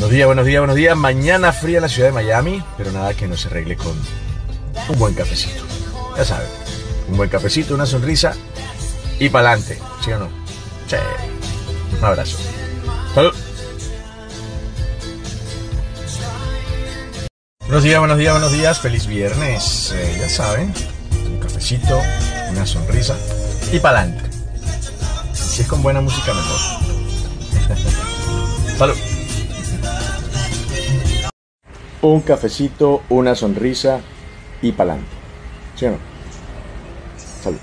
Buenos días, buenos días, buenos días. Mañana fría en la ciudad de Miami, pero nada que no se arregle con un buen cafecito. Ya saben, un buen cafecito, una sonrisa y pa'lante. ¿Sí o no? Sí. Un abrazo. Salud. Buenos días, buenos días, buenos días. Feliz viernes. Ya saben, un cafecito, una sonrisa y pa'lante. Si es con buena música, mejor. Salud. Un cafecito, una sonrisa y pa'lante. ¿Sí o no? Salud.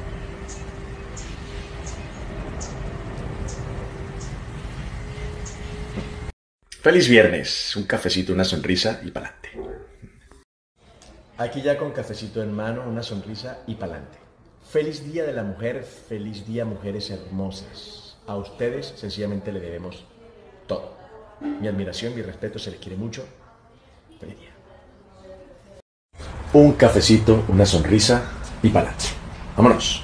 Feliz viernes. Un cafecito, una sonrisa y pa'lante. Aquí ya con cafecito en mano, una sonrisa y pa'lante. Feliz Día de la Mujer, feliz día, mujeres hermosas. A ustedes sencillamente le debemos todo. Mi admiración, mi respeto, se les quiere mucho. Feliz día. Un cafecito, una sonrisa y pa'lante. Vámonos.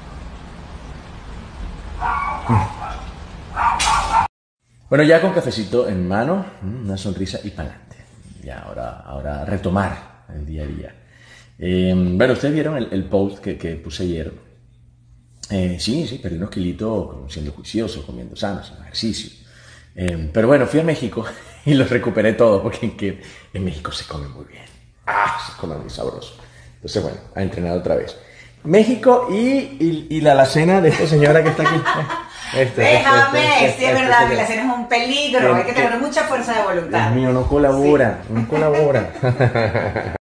Bueno, ya con cafecito en mano, una sonrisa y pa'lante. Ya, ahora retomar el día a día. Bueno, ustedes vieron el post que puse ayer. Sí, perdí unos kilitos siendo juicioso, comiendo sano, haciendo ejercicio. Pero bueno, fui a México y los recuperé todos porque en México se come muy bien. Se come muy sabroso. Entonces, bueno, a entrenar otra vez. México y la alacena de esta señora que está aquí. Déjame, sí es verdad que la alacena es un peligro, hay que tener mucha fuerza de voluntad. Dios mío, no colabora.